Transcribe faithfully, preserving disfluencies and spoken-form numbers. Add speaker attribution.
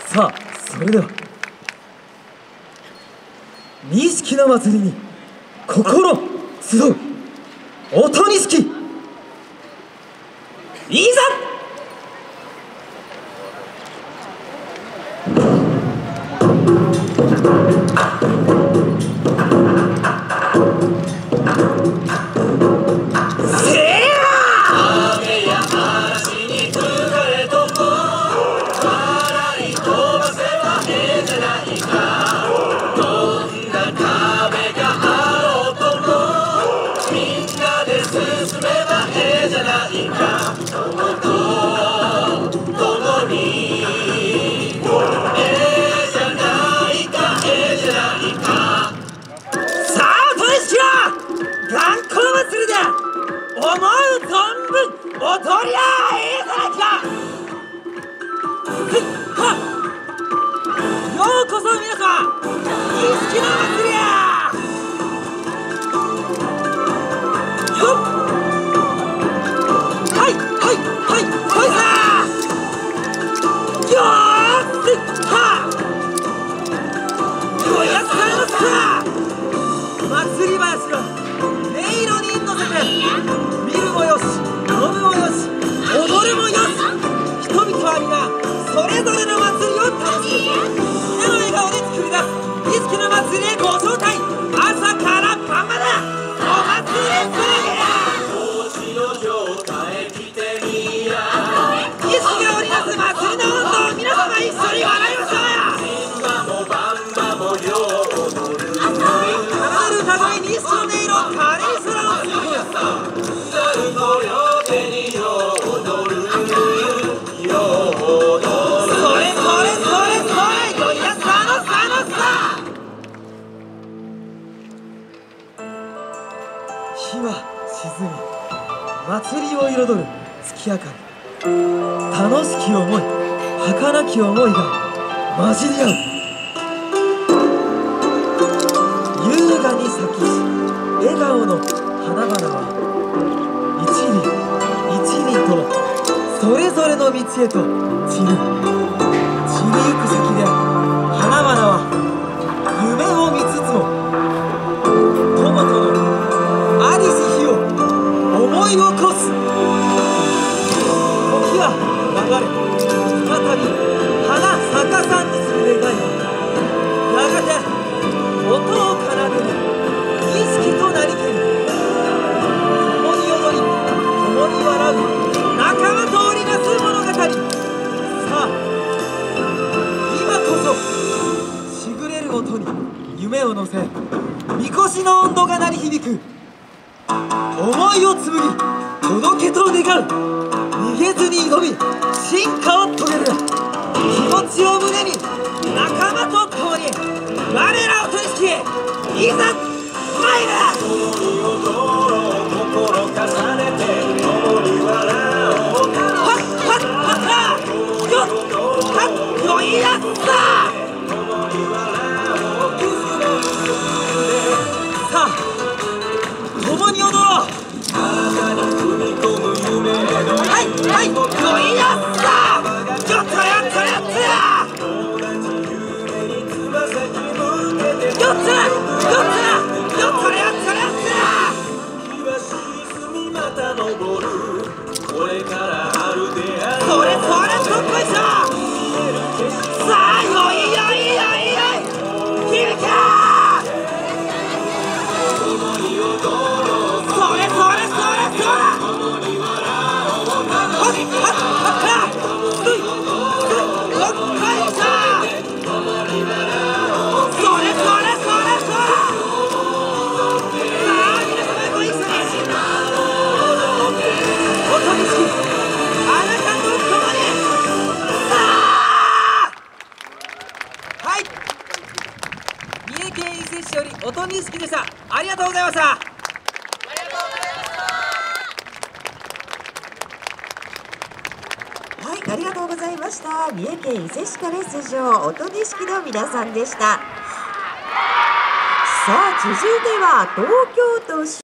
Speaker 1: さあ、それでは錦の祭りに心集う音錦、いざ。思う存分踊りゃあええじゃないか。はっ、ようこそ皆さん、錦の祭りや。よっ、はいはいはいはいさー、よーっはっ、よやつかいますか。祭り林の音色に乗せて見るもよし、飲むもよし、踊るもよし、人々は皆それぞれの祭りを楽しむ皆の笑顔で作り出す錦の祭りへご招待。朝から晩までお祭りするや。錦が織りなす祭りの温度を皆様一緒に笑いましょうや。奏でる歌声錦の音色、華麗空をする日は沈み、祭りを彩る月明かり。楽しき思い、儚き思いが混じり合う。優雅に咲きし笑顔の花々は一輪一輪とそれぞれの道へと散る。散りゆく先で花々は夢を見つつも友とのありし日を思い起こす。時は流れ、再び花咲かさんにする願いはやがて音を奏でる錦となりける。共に踊り共に笑う仲間と織りなす物語。さあ今こそしぐれる音に夢を乗せ、みこしの音頭が鳴り響く。思いを紡ぎ届けと願う。逃げずに挑み進化を遂げる。気持ちを胸に仲間と共に我ら音錦へいざ参る。心重ねて共に笑おう。はっはっはっはっ、よっはっ、よいやっさ。さあ共に踊ろう。はいはい、よいやっさ。よっとやっとやっとや。よっとやよっとやよっとやっとやっとや。これから春である。それそれどっこいしょ。さあよいよいよいよい響け。それそれそれそれ。はっはっはっ、すいすいどっこいしょ。それそれそれそれ。さあ皆様ご一緒に音錦、あなたと共に。さあはい、三重県伊勢市より音錦でした。ありがとうございました。
Speaker 2: はい、ありがとうございました。三重県伊勢市から出場、音錦の皆さんでした。さあ続いては東京都